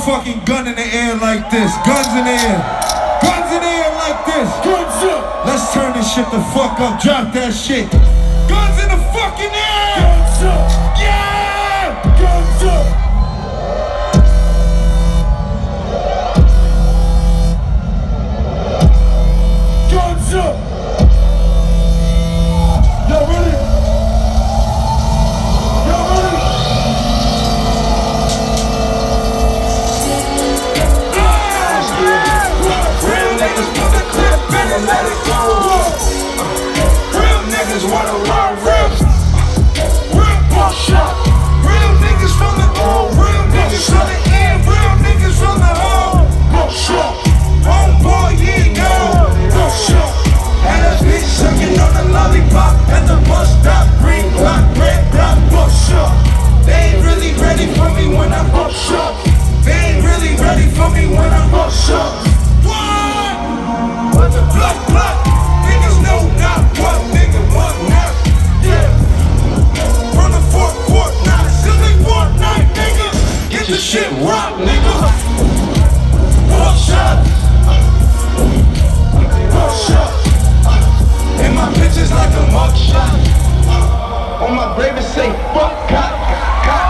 motherfucking gun in the air like this. Guns in the air. Guns in the air like this. Guns up. Let's turn this shit the fuck up. Drop that shit. Guns in the fucking air. Guns up. Yeah. Guns up. Guns up. Y'all ready? Y'all ready? Real niggas put the clip in and let it go. Real niggas wanna run real. Real bullshit. Real niggas from the home. Real niggas from the end. Real niggas from the home. Bullshit. Homeboy, you know. Bullshit. And a bitch sucking on the lollipop at the bus stop. Green block, red block, bullshit. They ain't really ready for me when I bust up. They ain't really ready for me when I bust up. What? The block, block. Niggas know not what, nigga, what now? Yeah. From the fourth court, not silly one night, nigga. Get the shit rocked, nigga. Bullshit. Bullshit. And my pictures like a mugshot. On my grave it say fuck cop, cop.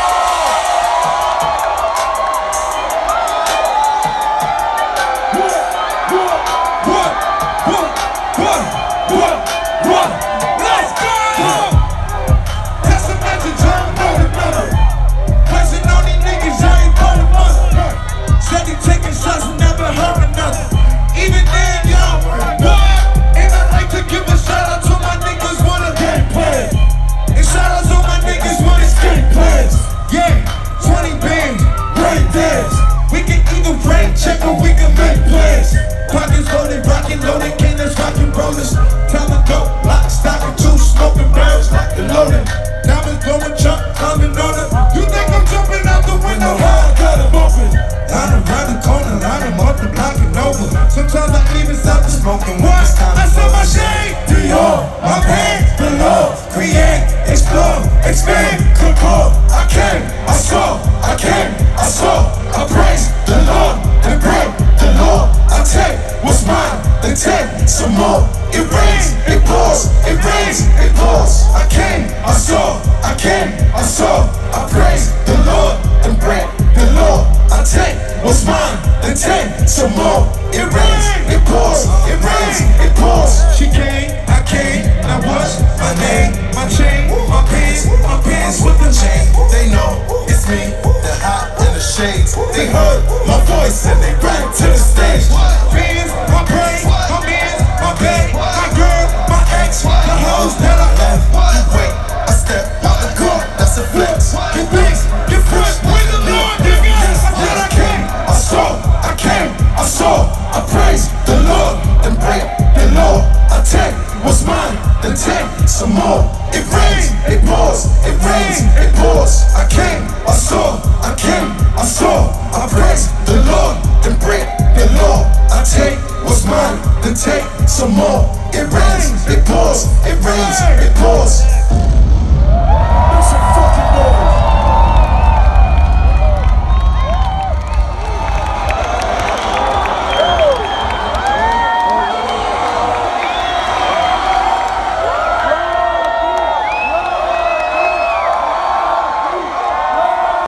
What? Let's go! That's a message, I don't know the number. Pressing on these niggas, I ain't call them up. Said he taking shots and never heard another. Even then, y'all, what? And I like to give a shout out to my niggas wanna game play. And shout out to my niggas wanna skate players. Yeah, 20 bands, right there. We can either rain check or we can make plays. Pockets loaded, rockin' loaded, cannons, rockin' rollers. Time to go, lock, stock, and two smoking barrels like the loaded. Diamonds blowing, chunk, climbing on it. You think I'm jumping out the window? Hard, cut them open. Line around the corner, line them up the block and over. Sometimes I even stop the smoking. What? I saw my shade. Dior, my pain, the law. Create, explore, expand, concord. I came, I saw, I came, I saw. I praise the Lord and break the law. I take what's mine, then take some more. It rains, it pours, it rains, it pours. I came, I saw, I came, I saw. I praise the Lord and break the law. I take what's mine, then take some more. It rains, it pours, it rains, it pours. She came, I came, now what's my name? My chain, my pants with the chain. They know it's me, the hot and the shades. They heard my voice and they